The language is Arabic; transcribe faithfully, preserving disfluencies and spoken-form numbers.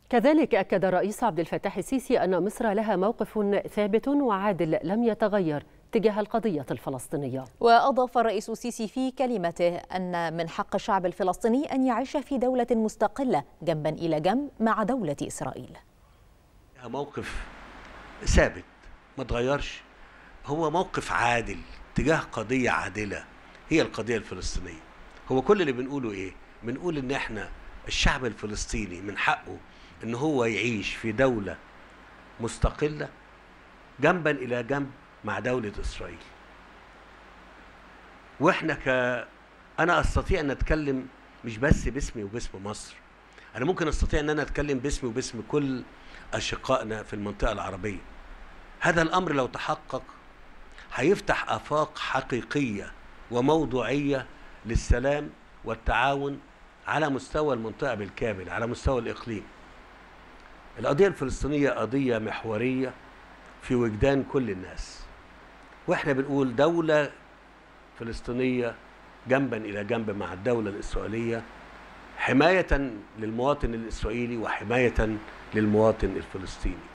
كذلك أكد الرئيس عبد الفتاح السيسي أن مصر لها موقف ثابت وعادل لم يتغير تجاه القضية الفلسطينية. وأضاف الرئيس السيسي في كلمته أن من حق الشعب الفلسطيني أن يعيش في دولة مستقلة جنبا إلى جنب مع دولة إسرائيل. موقف ثابت ما تغيرش، هو موقف عادل تجاه قضية عادلة هي القضية الفلسطينية. هو كل اللي بنقوله إيه؟ بنقول إن إحنا الشعب الفلسطيني من حقه إن هو يعيش في دولة مستقلة جنبا إلى جنب مع دولة إسرائيل. وإحنا ك أنا أستطيع أن أتكلم مش بس باسمي وباسم مصر، أنا ممكن أستطيع أن أنا أتكلم باسمي وباسم كل أشقائنا في المنطقة العربية. هذا الأمر لو تحقق هيفتح آفاق حقيقية وموضوعية للسلام والتعاون على مستوى المنطقة بالكامل، على مستوى الإقليم. القضية الفلسطينية قضية محورية في وجدان كل الناس، وإحنا بنقول دولة فلسطينية جنبا إلى جنب مع الدولة الإسرائيلية، حماية للمواطن الإسرائيلي وحماية للمواطن الفلسطيني.